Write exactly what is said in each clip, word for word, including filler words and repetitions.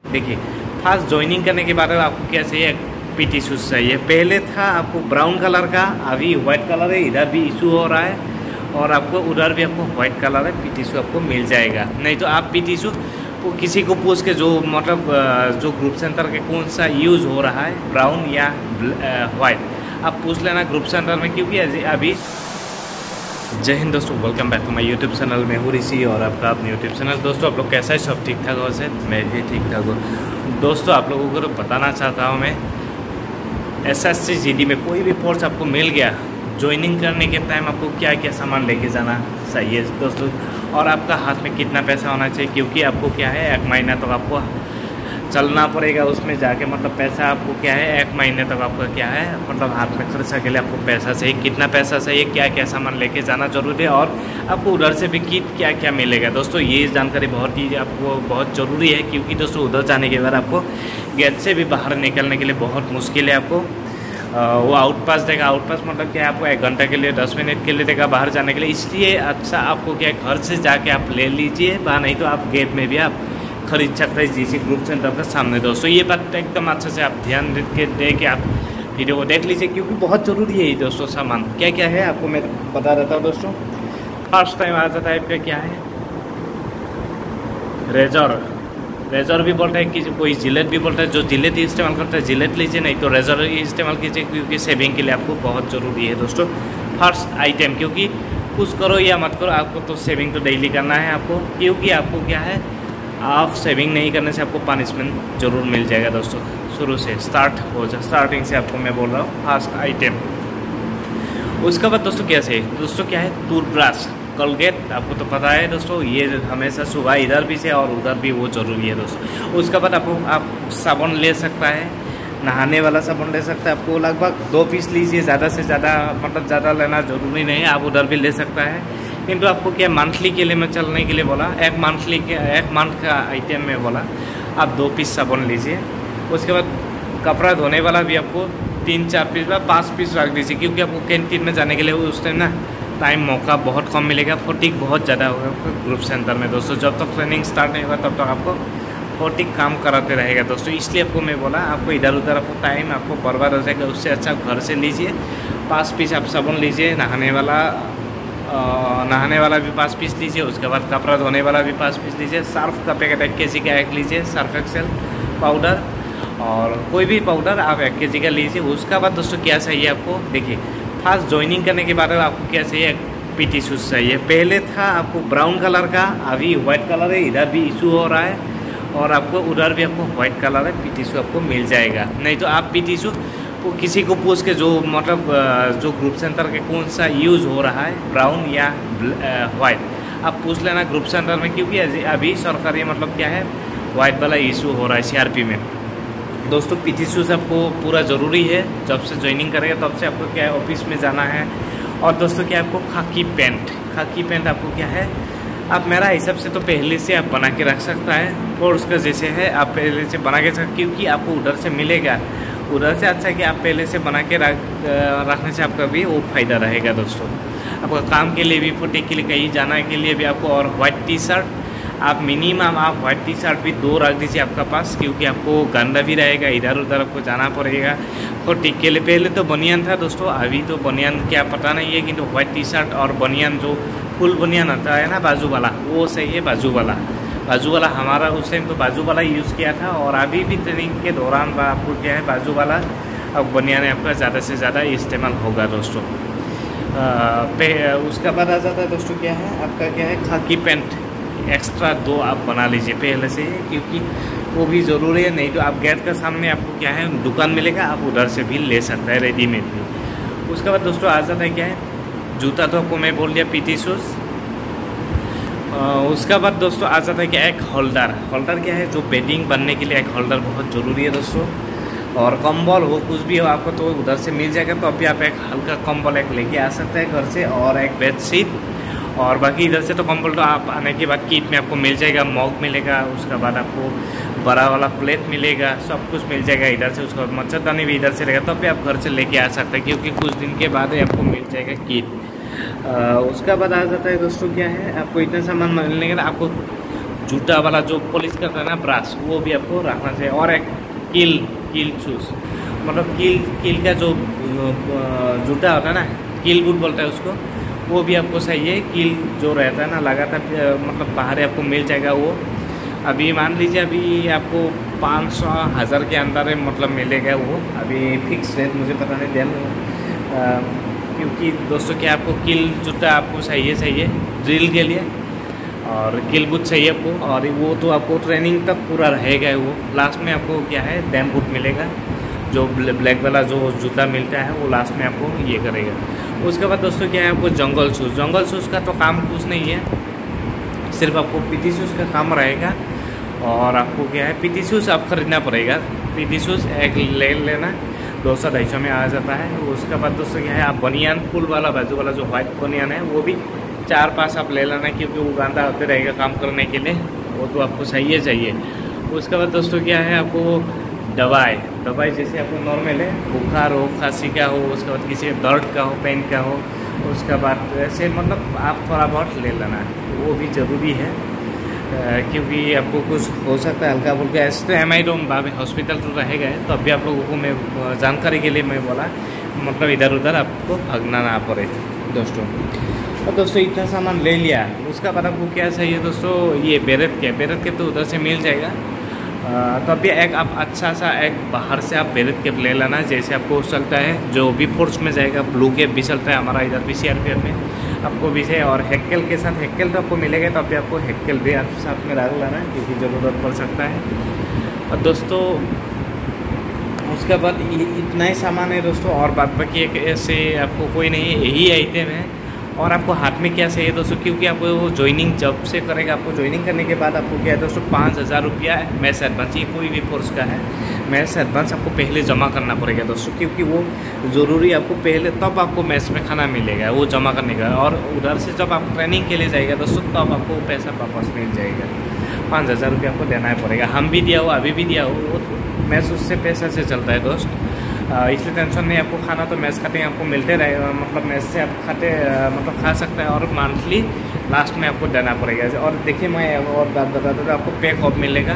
देखिए, fast joining करने के बाद आपको क्या चाहिए, पीटी शूज चाहिए। पहले था आपको ब्राउन कलर का, अभी वाइट कलर है। इधर भी इशू हो रहा है और आपको उधर भी आपको वाइट कलर है, पीटी शूज आपको मिल जाएगा। नहीं तो आप पीटी शूज वो किसी को पूछ के, जो मतलब जो ग्रुप सेंटर के कौन सा यूज़ हो रहा है, ब्राउन या वाइट, आप पूछ लेना ग्रुप सेंटर में। क्योंकि अभी जय हिंद दोस्तों, welcome back to my YouTube channel. मैं हूँ ऋषि और आपका अपने यूट्यूब चैनल। दोस्तों आप लोग कैसा है, सब ठीक ठाक हो से? मैं भी ठीक ठाक हूँ। दोस्तों आप लोगों को तो बताना चाहता हूँ, मैं S S C G D में कोई भी कोर्स आपको मिल गया, ज्वाइनिंग करने के टाइम आपको क्या क्या सामान लेके जाना चाहिए दोस्तों, और आपका हाथ में कितना पैसा होना चाहिए। क्योंकि आपको क्या है, एक महीना तक तो आपको चलना पड़ेगा उसमें जाके, मतलब पैसा आपको क्या है, एक महीने तक आपका क्या है, मतलब हाथ में खर्चा के लिए आपको पैसा चाहिए। कितना पैसा चाहिए, क्या क्या सामान लेके जाना जरूरी है, और आपको उधर से भी किट क्या क्या मिलेगा दोस्तों, ये जानकारी बहुत ही आपको बहुत ज़रूरी है। क्योंकि दोस्तों उधर जाने के बाद आपको गेट से भी बाहर निकलने के लिए बहुत मुश्किल है। आपको वो आउट पास देगा। आउट पास मतलब क्या है, आपको एक घंटे के लिए, दस मिनट के लिए देगा बाहर जाने के लिए। इसलिए अच्छा आपको क्या घर से जाके आप ले लीजिए, बा नहीं तो आप गेट में भी आप खरीद सकते हैं, जिस ग्रुप सेंटर के सामने। दोस्तों ये बात एकदम अच्छे से आप ध्यान दे के दे के आप वीडियो को देख लीजिए, क्योंकि बहुत ज़रूरी है ये दोस्तों। सामान क्या क्या है आपको मैं बता देता हूँ दोस्तों। फर्स्ट टाइम आ जाता है आपका क्या है, रेजर। रेजर भी बोलता है, किसी कोई जिलेट भी बोलता है। जो जिलेट इस्तेमाल करता है जिलेट लीजिए, नहीं तो रेजर इस्तेमाल कीजिए, क्योंकि सेविंग के लिए आपको बहुत ज़रूरी है दोस्तों। फर्स्ट आइटम, क्योंकि कुछ करो या मत करो, आपको तो सेविंग तो डेली करना है आपको। क्योंकि आपको क्या है, आप सेविंग नहीं करने से आपको पनिशमेंट जरूर मिल जाएगा दोस्तों। शुरू से स्टार्ट हो जाए, स्टार्टिंग से आपको मैं बोल रहा हूँ फर्स्ट आइटम। उसके बाद दोस्तों क्या है, दोस्तों क्या है, टूथब्रश, कोलगेट। आपको तो पता है दोस्तों, ये हमेशा सुबह इधर भी से और उधर भी वो ज़रूरी है दोस्तों। उसके बाद आपको आप साबुन ले सकता है, नहाने वाला साबुन ले सकता है। आपको लगभग दो पीस लीजिए, ज़्यादा से ज़्यादा, मतलब ज़्यादा लेना ज़रूरी नहीं है, आप उधर भी ले सकता है। किंतु आपको क्या मंथली के लिए मैं चलने के लिए बोला, एक मंथली के एक मंथ का आइटम में बोला आप दो पीस साबुन लीजिए। उसके बाद कपड़ा धोने वाला भी आपको तीन चार पीस या पाँच पीस रख दीजिए, क्योंकि आपको कैंटीन में जाने के लिए उस टाइम ना टाइम मौका बहुत कम मिलेगा, फटीग बहुत ज़्यादा होगा ग्रुप सेंटर में दोस्तों। जब तक ट्रेनिंग स्टार्ट नहीं होगा तब तक आपको फटीग काम कराते रहेगा दोस्तों। इसलिए आपको मैं बोला, आपको इधर उधर आपको टाइम आपको बर्बाद हो जाएगा, उससे अच्छा घर से लीजिए। पाँच पीस आप साबुन लीजिए, नहाने वाला नहाने वाला भी पाँच पीस लीजिए। उसके बाद कपड़ा धोने वाला भी पाँच पीस लीजिए। सर्फ का पैकेट एक के जी का एक लीजिए, सर्फ एक्सेल पाउडर, और कोई भी पाउडर आप एक के जी का लीजिए। उसका बाद दोस्तों क्या चाहिए आपको, देखिए फास्ट ज्वाइनिंग करने के बाद आपको क्या चाहिए, पीटी शूज चाहिए। पहले था आपको ब्राउन कलर का, अभी वाइट कलर है। इधर भी इशू हो रहा है और आपको उधर भी आपको वाइट कलर है, पीटी शूज आपको मिल जाएगा। नहीं तो आप पीटी शूज वो किसी को पूछ के, जो मतलब जो ग्रुप सेंटर के कौन सा यूज़ हो रहा है, ब्राउन या वाइट, आप पूछ लेना ग्रुप सेंटर में। क्योंकि अभी सरकारी मतलब क्या है, वाइट वाला इशू हो रहा है सी आर पी में दोस्तों। पीटी शूज आपको पूरा ज़रूरी है। जब से ज्वाइनिंग करेगा तब से आपको क्या है, ऑफिस में जाना है। और दोस्तों क्या आपको खाकी पैंट, खाकी पैंट आपको क्या है, आप मेरा हिसाब से तो पहले से आप बना के रख सकता है, और उसका जैसे है आप पहले से बना के सकते, क्योंकि आपको उधर से मिलेगा। उधर से अच्छा कि आप पहले से बना के रख रखने से आपका भी वो फ़ायदा रहेगा दोस्तों। आपका काम के लिए भी, फुटे के लिए, कहीं जाना के लिए भी आपको। और वाइट टी शर्ट आप मिनिमम आप वाइट टी शर्ट भी दो रख दीजिए आपका पास, क्योंकि आपको गंदा भी रहेगा, इधर उधर आपको जाना पड़ेगा। फुटे के लिए पहले तो बनियान था दोस्तों, अभी तो बनियान क्या पता नहीं है, किंतु वाइट टी शर्ट और बनियान जो फुल बनियान आता है ना बाजू वाला, वो सही है। बाजू वाला बाजू वाला हमारा उस टाइम तो बाजू वाला यूज़ किया था, और अभी भी ट्रेनिंग के दौरान आपको क्या है, बाजू वाला अब बनियान आपका ज़्यादा से ज़्यादा इस्तेमाल होगा दोस्तों। उसका बाद आ जाता है दोस्तों क्या है, आपका क्या है, खाकी पैंट एक्स्ट्रा दो आप बना लीजिए पहले से, क्योंकि वो भी ज़रूरी है। नहीं तो आप गेट के सामने आपको क्या है, दुकान मिलेगा, आप उधर से भी ले सकते हैं रेडीमेड भी। उसके बाद दोस्तों आ जाता है क्या है, जूता तो आपको मैं बोल दिया, पीटी शूज़। उसका बाद दोस्तों आ जाता है क्या, एक होल्डर। होल्डर क्या है, जो बेडिंग बनने के लिए एक होल्डर बहुत ज़रूरी है दोस्तों। और कंबल हो, कुछ भी हो आपको तो उधर से मिल जाएगा, तो अभी आप एक हल्का कंबल एक लेके आ सकते हैं घर से, और एक बेडशीट। और बाकी इधर से तो कंबल तो आप आने के बाद किट में आपको मिल जाएगा, मॉग मिलेगा। उसके बाद आपको बड़ा वाला प्लेट मिलेगा, सब कुछ मिल जाएगा इधर से। उसके बाद मच्छरदानी भी इधर से रहेगा, तब भी आप घर से लेके आ सकते हैं, क्योंकि कुछ दिन के बाद ही आपको मिल जाएगा किट। उसका बाद आ जाता है दोस्तों क्या है, आपको इतना सामान मिलने के बाद आपको जूता वाला जो पॉलिश करता है ना ब्रश, वो भी आपको रखना चाहिए। और एक कील कील शूज़, मतलब कील कील का जो जूता होता है ना, कील बूट बोलता है उसको, वो भी आपको चाहिए। कील जो रहता है ना लगातार, मतलब बाहर आपको मिल जाएगा वो। अभी मान लीजिए अभी आपको पाँच सौ हज़ार के अंदर मतलब मिलेगा वो। अभी फिक्स रेट मुझे पता नहीं देन, क्योंकि दोस्तों क्या आपको कील जूता आपको चाहिए चाहिए ड्रिल के लिए, और कील बूट चाहिए आपको। और वो तो आपको ट्रेनिंग तक पूरा रहेगा वो। लास्ट में आपको क्या है डैम बूट मिलेगा, जो ब्लैक वाला जो जूता मिलता है वो लास्ट में आपको ये करेगा। उसके बाद दोस्तों क्या है आपको जंगल शूज़। जंगल शूज़ का तो काम कुछ नहीं है, सिर्फ आपको पीटी शूज़ का काम रहेगा। और आपको क्या है पीटी शूज़ आप खरीदना पड़ेगा। पीटी शूज़ एक ले लेना, दो सौ ढाई सौ में आ जाता है। उसके बाद दोस्तों क्या है आप बनियान फुल वाला बाजू वाला जो वाइट बनियान है वो भी चार पाँच आप ले लेना, क्योंकि वो गंदा होते रहेगा काम करने के लिए, वो तो आपको चाहिए चाहिए। उसके बाद दोस्तों क्या है आपको दवाई दवाई जैसे आपको नॉर्मल है, बुखार हो, खांसी का हो, उसके बाद किसी दर्द का हो, पेन का हो, उसके बाद ऐसे मतलब आप थोड़ा बहुत ले लेना, वो भी ज़रूरी है। क्योंकि आपको कुछ हो सकता है हल्का फुल्का, ऐसे तो एम आई रूम बाबे हॉस्पिटल तो रहेगा। तो अभी आप लोगों को मैं जानकारी के लिए मैं बोला, मतलब इधर उधर आपको भागना ना पड़े दोस्तों। और दोस्तों इतना सामान ले लिया, उसका बाद आपको क्या चाहिए दोस्तों, ये बेरत के बेरत के तो उधर से मिल जाएगा। तो अभी एक आप अच्छा सा एक बाहर से आप बेरत कैप ले लेना, जैसे आपको चलता है जो भी फोर्स में जाएगा, ब्लू कैप भी चलता है हमारा इधर भी सी आर पी एफ में, आपको भी है। और हेक्केल के साथ हेक्केल तो आपको मिलेगा, तो अभी आपको हेक्केल भी आप साथ में रख लेना, क्योंकि ज़रूरत पड़ सकता है। और दोस्तों उसके बाद इतना ही सामान है दोस्तों, और बाद बाकी एक ऐसे आपको कोई नहीं, यही आइटम है। और आपको हाथ में क्या चाहिए दोस्तों, क्योंकि आपको वो ज्वाइनिंग जब से करेगा, आपको ज्वाइनिंग करने के बाद आपको क्या है दोस्तों पाँच हज़ार रुपया मैस एडवांस, ये कोई भी फोर्स का है मैस एडवांस आपको पहले जमा करना पड़ेगा दोस्तों, क्योंकि वो ज़रूरी आपको पहले, तब आपको मैस में खाना मिलेगा वो जमा करने का। और उधर से जब आप ट्रेनिंग के लिए जाएगा दोस्तों, तब आपको पैसा वापस मिल जाएगा। पाँच हज़ार रुपया आपको देना ही पड़ेगा। हम भी दिया हो, अभी भी दिया हो, वो मैस उससे पैसा से चलता है दोस्त, इसलिए टेंशन नहीं। आपको खाना तो मैस खाते हैं आपको मिलते रहेगा, मतलब मैस से आप खाते मतलब खा सकते हैं। और मंथली लास्ट में आपको देना पड़ेगा। और देखिए मैं और बात बता दूँ तो आपको पे कब मिलेगा,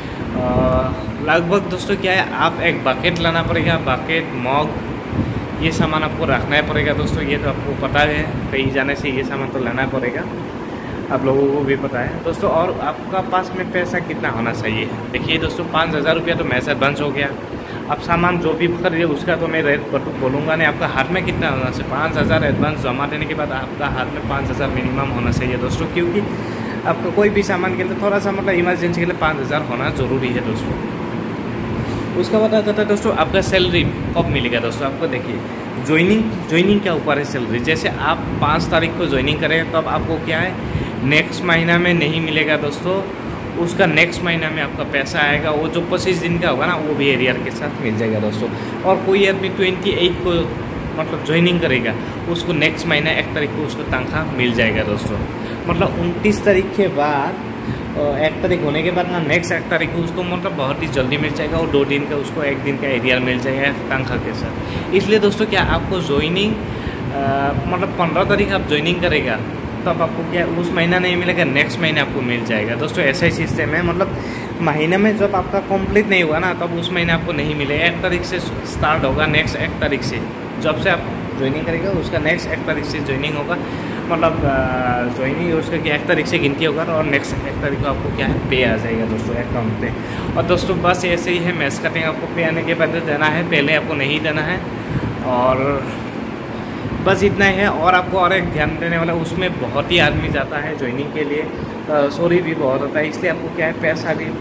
लगभग दोस्तों क्या है आप एक बकेट लाना पड़ेगा, बकेट मग ये सामान आपको रखना ही पड़ेगा दोस्तों। ये तो आपको पता है, कहीं जाने से ये सामान तो लाना पड़ेगा, आप लोगों को भी पता है दोस्तों। और आपका पास में पैसा कितना होना चाहिए, देखिए दोस्तों पाँच हज़ार रुपया तो मैस एडवांस हो गया। अब सामान जो भी खरीदे उसका तो मैं रेट बोलूँगा नहीं, आपका हाथ में कितना होना चाहिए। पाँच हज़ार एडवांस जमा देने के बाद आपका हाथ में पाँच हज़ार मिनिमम होना चाहिए दोस्तों, क्योंकि आपका कोई भी सामान के लिए थोड़ा सा मतलब इमरजेंसी के लिए पाँच हज़ार होना ज़रूरी है दोस्तों। उसका बाद आता था दोस्तों आपका सैलरी कब मिलेगा दोस्तों। आपको देखिए ज्वाइनिंग ज्वाइनिंग के ऊपर है सैलरी। जैसे आप पाँच तारीख को ज्वाइनिंग करें तब आपको क्या है नेक्स्ट महीना में नहीं मिलेगा दोस्तों, उसका नेक्स्ट महीना में आपका पैसा आएगा। वो जो पच्चीस दिन का होगा ना वो भी एरियर के साथ मिल जाएगा दोस्तों। और कोई आदमी ट्वेंटी एट को मतलब ज्वाइनिंग करेगा, उसको नेक्स्ट महीना एक तारीख को उसको तनख्वाह मिल जाएगा दोस्तों। मतलब उनतीस तारीख के बाद एक तारीख होने के बाद ना नेक्स्ट एक तारीख को उसको मतलब बहुत ही जल्दी मिल जाएगा। और दो दिन का उसको एक दिन का एरियर मिल जाएगा तनख्वाह के साथ। इसलिए दोस्तों क्या आपको ज्वाइनिंग मतलब पंद्रह तारीख आप ज्वाइनिंग करेगा तब आपको क्या उस महीना नहीं मिलेगा, नेक्स्ट महीने आपको मिल जाएगा दोस्तों। ऐसा ही सिस्टम है, मतलब महीने में जब आपका कंप्लीट नहीं हुआ ना तब उस महीने आपको नहीं मिलेगा। एक तारीख से स्टार्ट होगा, नेक्स्ट एक तारीख से जब से आप ज्वाइनिंग करेगा उसका नेक्स्ट एक तारीख से ज्वाइनिंग होगा, मतलब ज्वाइनिंग उसका क्या एक तारीख से गिनती होगा और नेक्स्ट एक तारीख को आपको क्या है पे आ जाएगा दोस्तों अकाउंट पे। और दोस्तों बस ऐसे ही है, मैस कटिंग आपको पे आने के बाद देना है, पहले आपको नहीं देना है। और बस इतना ही है। और आपको और एक ध्यान देने वाला, उसमें बहुत ही आदमी जाता है ज्वाइनिंग के लिए, सॉरी भी बहुत होता है, इसलिए आपको क्या है पैसा भी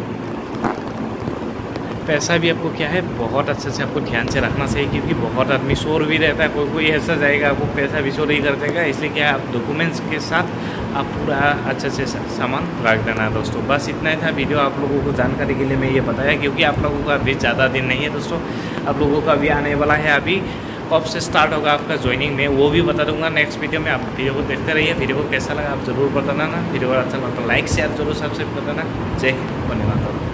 पैसा भी आपको क्या है बहुत अच्छे से आपको ध्यान से रखना चाहिए, क्योंकि बहुत आदमी शोर भी रहता है, कोई कोई ऐसा जाएगा वो पैसा भी चोरी कर देगा। इसलिए क्या है आप डॉक्यूमेंट्स के साथ आप पूरा अच्छे से सामान रख देना है दोस्तों। बस इतना ही था वीडियो, आप लोगों को जानकारी के लिए मैं ये बताया, क्योंकि आप लोगों का अभी ज़्यादा दिन नहीं है दोस्तों, आप लोगों का अभी आने वाला है। अभी कब से स्टार्ट होगा आपका ज्वाइनिंग में वो भी बता दूंगा नेक्स्ट वीडियो में। आप वीडियो को देखते रहिए, वीडियो को कैसा लगा आप जरूर बताना ना, वीडियो अच्छा लगा तो लाइक शेयर जरूर सबसे बताना। जय हिंद, धन्यवाद।